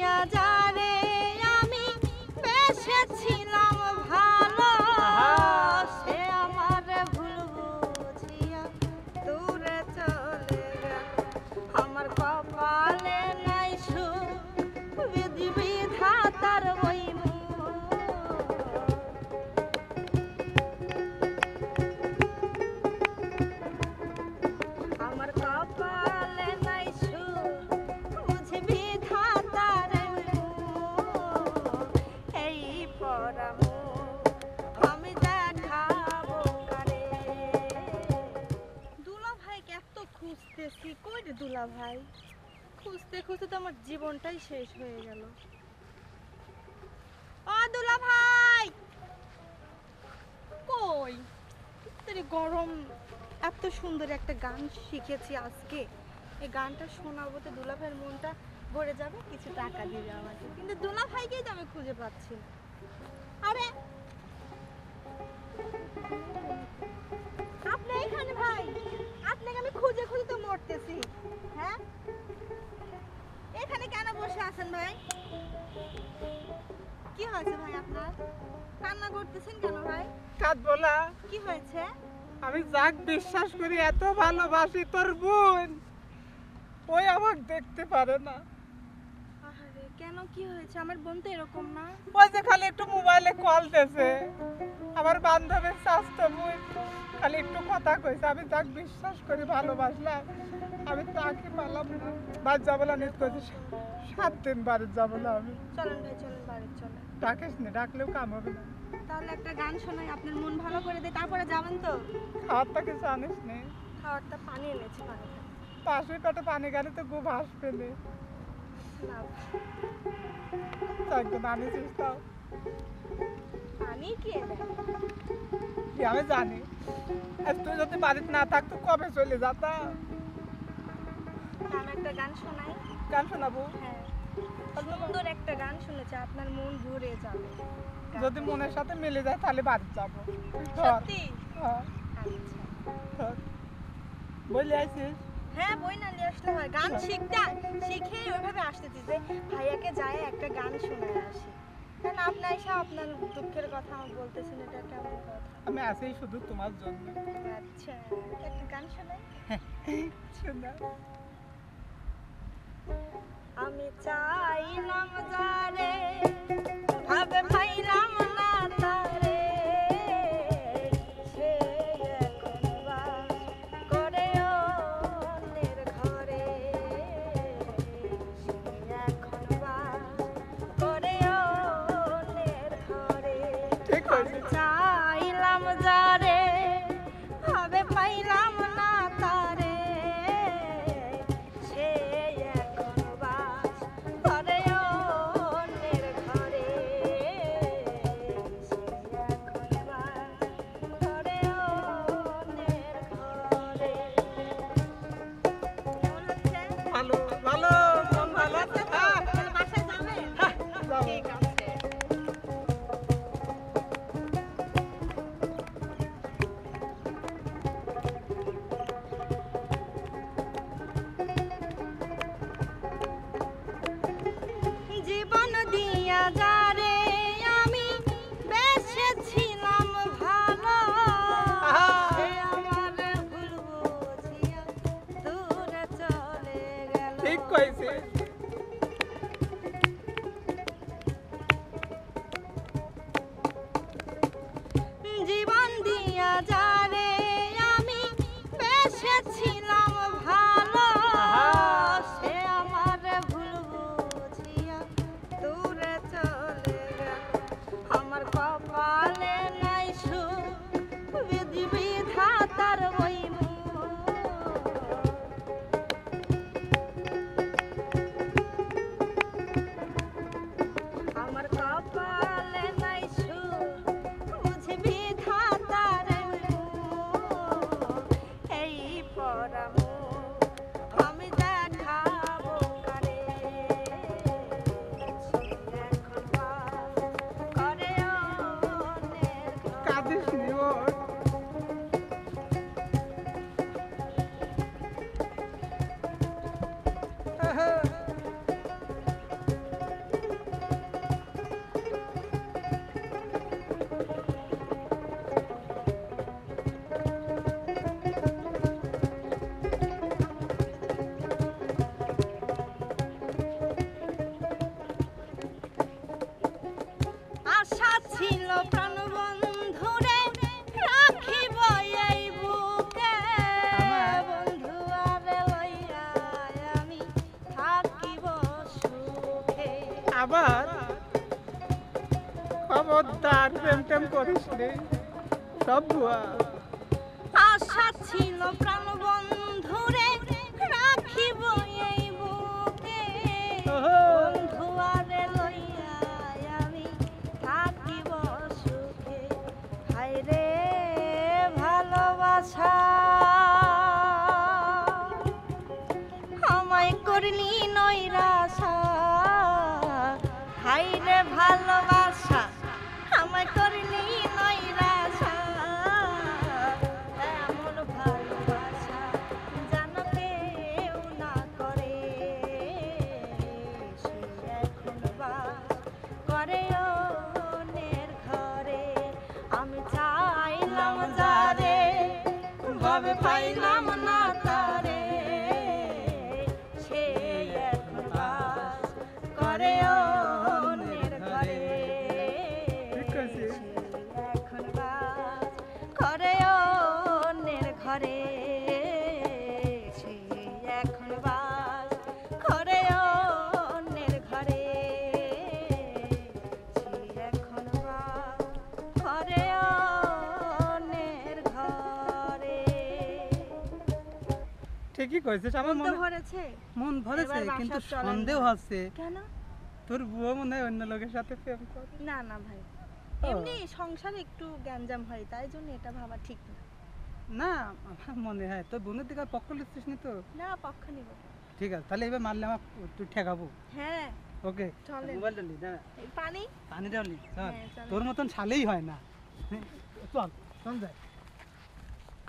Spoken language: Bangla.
পাইয়া যারে আমি বেসেছিলাম ভালো সে আমার ভুল বুঝিয়া দূরে চলে গেল আমার কপালে নাই সুখ বিধি বিধাতার ওই আমার কপালে নাই সুখ বুঝি বিধাতার এই পরামো আমি দেখাবো কারে দুলা ভাইকে এত খুঁজতেছি কই রে দুলা ভাই খুঁজতে খুঁজতে তো আমার জীবনটাই শেষ হয়ে গেল ও দুলা ভাই কই তোর গরম এত সুন্দর একটা গান শিখেছি আজকে এই গানটা শোনাবো তো দুলা ভাইয়ের মনটা ভরে যাবে কিছু টাকা দিবে আমাকে কিন্তু দুলা ভাইকেই তো আমি খুঁজে পাচ্ছি না আরে আপনি এখানে ভাই আপনাকে আমি খুঁজে খুঁজে তো মরতেছি হ্যাঁ এখানে কেন বসে আছেন ভাই কি হয়েছে ভাই আপনার কান্না করতেছেন কেন ভাই কাঁদবো না কি হয়েছে আমি যাক বিশ্বাস করি এত ভালোবাসি তোর বোন ওই আমাকে দেখতে পারে না আরে কেন কি হয়েছে আমার বোন তো এরকম না ওই যে খালি একটু মোবাইলে কল দিয়েছে আমার বান্ধবীর স্বাস্থ্য বোন খালি একটু কথা কইছে আমি যাক বিশ্বাস করি ভালোবাসলাম আমি তাকে পালাম না বাদ যাবো না নিত করছি 7 দিন বাড়ি যাবো না আমি চলেন ভাই চলেন বাড়ি চলেন ডাকিস না ডাকলেও কাম হবে না তাহলে একটা গান শোনাই আপনার মন ভালো করে দেয় তারপরে যাবেন তো খাওয়ারটা কিছু আনিস নি খাওয়ারটা পানি এনেছি পানি পাশের পেটে পানি গেলে তো খুব হাস পেলে না একদম আনিস তাও পানি কে দেয় কি আমি জানি আর তুই যদি বাড়িতে না থাকতো কবে চলে যাতা আমি একটা গান শোনাই গান শোনাবো হ্যাঁ সুন্দর একটা গান শুনেছি আপনার মন ভরে যাবে যদি মনের সাথে মিলে যায় তাহলে বাড়ি যাবো সত্যি হ্যাঁ আচ্ছা বলে আইছিস হ্যাঁ বই না নিয়ে আসলে হয় গান শিখে ওইভাবে আসতেছি যে ভাইয়াকে যায় একটা গান শোনায় আসি কারণ আপনি এসে আপনার দুঃখের কথা আমাকে বলতেছেন এটা কেমন কথা আমি আসি শুধু তোমার জন্য আচ্ছা একটা গান শোনাই শোনা আমি চাইলাম যারে ভাবে পাইলাম না তারে সে এখন বাস করে অন্যের ঘরে সে এখন বাস করে অন্যের ঘরে ঠিক আমি চাইলাম যারে ভাবে পাইলাম না তারে সে এখন বাস করে আবার খবরদার প্রেম টেম করিস রে, সব ভুয়া। আশা ছিল প্রাণ বন্ধুরে রাখিব এই বুকে, বন্ধু আরে লইয়া আমি থাকিব সুখে। হায় রে ভালোবাসা আমায় করলি নৈরাশা, হায় রে ভালোবাসা আমায় করলি নৈরাশা। এমন ভালোবাসা যেন কেউ না করে, সে এখন বাস করে অন্যের ঘরে। আমি চাইলাম যারে ভাবে পাইলাম না তারে, সে এখন বাস করে অন্যের ঘরে। সে এখন বাস করে অন্যের ঘরে, সে এখন বাস করে অন্যের ঘরে, সে এখন বাস করে অন্যের ঘরে। ঠিকই কইছিস, আমার মন মনে ভরেছে? মন ভরেছে, এবার কিন্তু বাসার চলেন সন্দেহ না। আছে কেন? তোর বুয়া মনে হয় অন্য লোকের সাথে প্রেম করে। না না ভাই, ও। এমনি সংসারে একটু গ্যাঞ্জাম হয়, তাই জন্য এটা ভাবা ঠিক না। না আমার মনে হয় তোর বোনের দিকে আর পক্ষ লিখছিস নি তো। না, পক্ষ নিব। ঠিক আছে, তাহলে এবার মারলে আমার তুই ঠেকাবো। হ্যাঁ ওকে, চলেন। মোবাইলটা নি না, এই পানি। পানি দেওয়া নি, চল। হ্যাঁ, চলেন। তোর মতন শালেই হয় না। চল চল যাই।